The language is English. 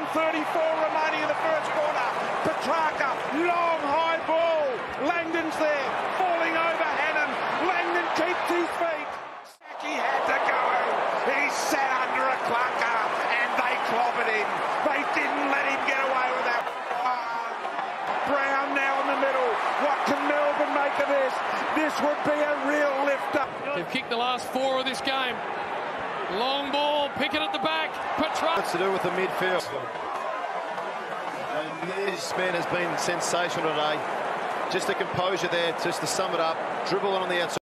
1:34 remaining in the first quarter. Petrarca, long high ball. Langdon's there, falling over Hannon. Langdon keeps his feet. He had to go. He sat under a clunker and they clobbered him. They didn't let him get away with that. Brown now in the middle. What can Melbourne make of this? This would be a real lifter. They've kicked the last 4 of this game. Long ball, Pickett at the back. Petrarca. What's to do with the midfield? And this man has been sensational today. Just the composure there, just to sum it up. Dribble on the outside.